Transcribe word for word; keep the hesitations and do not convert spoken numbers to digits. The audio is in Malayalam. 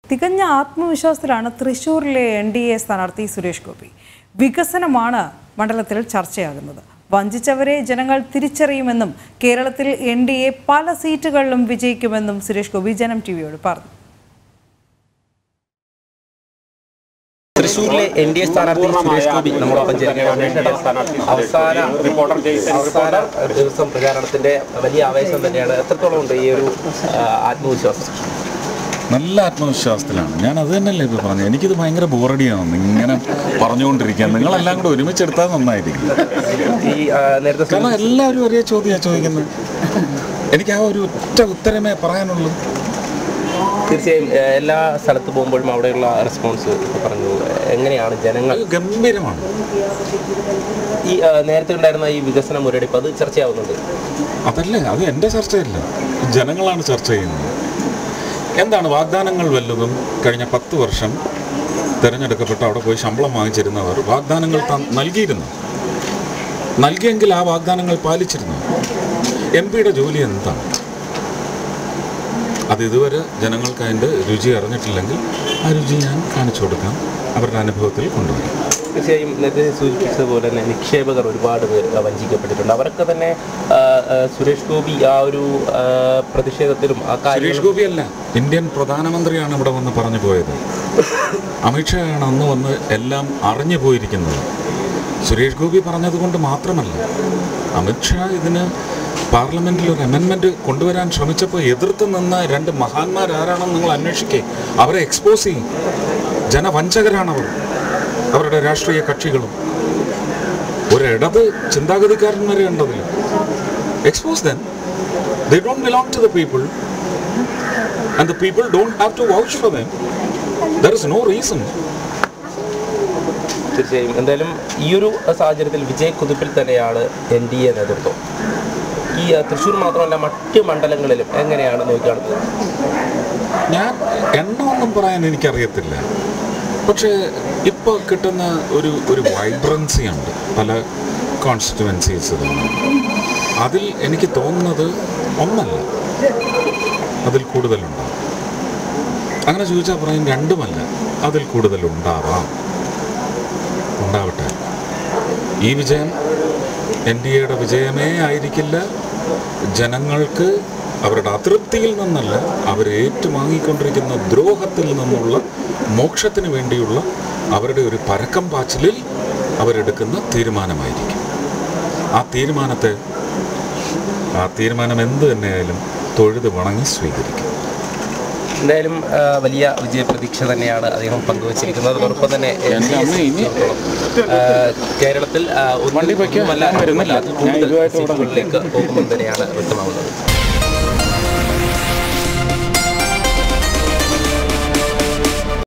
തികഞ്ഞ ആത്മവിശ്വാസത്തിലാണ് തൃശ്ശൂരിലെ എൻ ഡി എ സ്ഥാനാർത്ഥി സുരേഷ് ഗോപി. വികസനമാണ് മണ്ഡലത്തിൽ ചർച്ചയാകുന്നത്. വഞ്ചിച്ചവരെ ജനങ്ങൾ തിരിച്ചറിയുമെന്നും കേരളത്തിൽ എൻ ഡി എ പല സീറ്റുകളിലും വിജയിക്കുമെന്നും സുരേഷ് ഗോപി ജനം ടിവിയോട് പറഞ്ഞു. തൃശ്ശൂരിലെ എൻ ഡി എ സ്ഥാനാർത്ഥി സുരേഷ് ഗോപി നമ്മളൊപ്പം അവസാന അവസാന ദിവസം പ്രചാരണത്തിന്റെ വലിയ ആവേശം തന്നെയാണ്. എത്രത്തോളം ഉണ്ട് ഈ ഒരു ആത്മവിശ്വാസം? നല്ല ആത്മവിശ്വാസത്തിലാണ്. ഞാൻ അത് തന്നെയല്ലേ ഇപ്പോൾ പറഞ്ഞു. എനിക്കിത് ഭയങ്കര ബോറടിയാണ് ഇങ്ങനെ പറഞ്ഞുകൊണ്ടിരിക്കുക. നിങ്ങളെല്ലാം കൂടെ ഒരുമിച്ചെടുത്താൽ നന്നായിരിക്കും. ഈ നേരത്തെ കാരണം എല്ലാവരും ഒരേ ചോദ്യമാണ് ചോദിക്കുന്നത്. എനിക്ക് ആ ഒരു ഒറ്റ ഉത്തരമേ പറയാനുള്ളൂ. തീർച്ചയായും എല്ലാ സ്ഥലത്ത് പോകുമ്പോഴും അവിടെയുള്ള റെസ്പോൺസ് പറഞ്ഞു. എങ്ങനെയാണ് ജനങ്ങൾ? ഗംഭീരമാണ്. ഈ നേരത്തെ ഉണ്ടായിരുന്ന ഈ വികസന മുരടിപ്പ് അത് ചർച്ചയാവുന്നുണ്ട്. അതല്ലേ, അത് എൻ്റെ ചർച്ചയല്ല, ജനങ്ങളാണ് ചർച്ച ചെയ്യുന്നത്. എന്താണ് വാഗ്ദാനങ്ങൾ വല്ലതും കഴിഞ്ഞ പത്ത് വർഷം തിരഞ്ഞെടുക്കപ്പെട്ട് അവിടെ പോയി ശമ്പളം വാങ്ങിച്ചിരുന്നവർ വാഗ്ദാനങ്ങൾ നൽകിയിരുന്നു. നൽകിയെങ്കിൽ ആ വാഗ്ദാനങ്ങൾ പാലിച്ചിരുന്നു. എം പിയുടെ ജോലി എന്താണ്? അത് ഇതുവരെ ജനങ്ങൾക്ക് അതിൻ്റെ രുചി അറിഞ്ഞിട്ടില്ലെങ്കിൽ ആ രുചി ഞാൻ കാണിച്ചു കൊടുക്കാം, അവരുടെ അനുഭവത്തിൽ കൊണ്ടുവരും. തീർച്ചയായും നേരത്തെ സൂചിപ്പിച്ചതുപോലെ തന്നെ നിക്ഷേപകർ ഒരുപാട് പേർ വഞ്ചിക്കപ്പെട്ടിട്ടുണ്ട്. അവരൊക്കെ തന്നെ സുരേഷ് ഗോപി ആ ഒരു പ്രതിഷേധത്തിലും സുരേഷ് ഗോപി അല്ല, ഇന്ത്യൻ പ്രധാനമന്ത്രിയാണ് ഇവിടെ വന്ന് പറഞ്ഞു പോയത്. അമിത്ഷായാണ് അന്ന് വന്ന് എല്ലാം അറിഞ്ഞു പോയിരിക്കുന്നത്. സുരേഷ് ഗോപി പറഞ്ഞതുകൊണ്ട് മാത്രമല്ല, അമിത്ഷാ ഇതിന് പാർലമെന്റിൽ ഒരു അമെൻമെന്റ് കൊണ്ടുവരാൻ ശ്രമിച്ചപ്പോൾ എതിർത്ത് നിന്ന രണ്ട് മഹാന്മാർ ആരാണെന്ന് നിങ്ങൾ അന്വേഷിക്കേ. അവരെ എക്സ്പോസ് ചെയ്യും. ജനവഞ്ചകരാണവർ, അവരുടെ രാഷ്ട്രീയ കക്ഷികളും. ഒരിടത് ചിന്താഗതിക്കാരൻ വരെ ഉണ്ടതിൽ. Expose them. They don't belong to the people and the people don't have to vouch for them. There is no reason. തീർച്ചയായും എന്തായാലും ഈ ഒരു സാഹചര്യത്തിൽ വിജയ കുതിപ്പിൽ തന്നെയാണ് എൻ ഡി എ നേതൃത്വം. ഈ തൃശ്ശൂർ മാത്രമല്ല മറ്റ് മണ്ഡലങ്ങളിലും എങ്ങനെയാണ് നോക്കിക്കാണുന്നത്? ഞാൻ എണ്ണമൊന്നും പറയാൻ എനിക്കറിയത്തില്ല. പക്ഷേ ഇപ്പോൾ കിട്ടുന്ന ഒരു ഒരു വൈബ്രൻസി ഉണ്ട് പല കോൺസ്റ്റിറ്റ്യുവൻസീസിലും. അതിൽ എനിക്ക് തോന്നുന്നത് ഒന്നല്ല, അതിൽ കൂടുതലുണ്ടാവും. അങ്ങനെ ചോദിച്ചാൽ പറയും രണ്ടുമല്ല, അതിൽ കൂടുതലുണ്ടാവാം. ഉണ്ടാവട്ടെ. ഈ വിജയം എൻ ഡി എയുടെ വിജയമേ ആയിരിക്കില്ല. ജനങ്ങൾക്ക് അവരുടെ അതൃപ്തിയിൽ നിന്നല്ല, അവരെ ഏറ്റുവാങ്ങിക്കൊണ്ടിരിക്കുന്ന ദ്രോഹത്തിൽ നിന്നുള്ള മോക്ഷത്തിന് വേണ്ടിയുള്ള അവരുടെ ഒരു പരക്കം പാച്ചിലിൽ അവരെടുക്കുന്ന തീരുമാനമായിരിക്കും. ആ തീരുമാനത്തെ ആ തീരുമാനം എന്ത് തന്നെയായാലും തൊഴുത് വണങ്ങി സ്വീകരിക്കും. എന്തായാലും വലിയ വിജയപ്രതീക്ഷ തന്നെയാണ് അദ്ദേഹം പങ്കുവച്ചിരിക്കുന്നത്. അതോടൊപ്പം തന്നെ കേരളത്തിൽ ഒന്നുമല്ല കൂടുതൽ സീറ്റുകളിലേക്ക് പോകുമെന്ന് തന്നെയാണ് വ്യക്തമാവുന്നത്.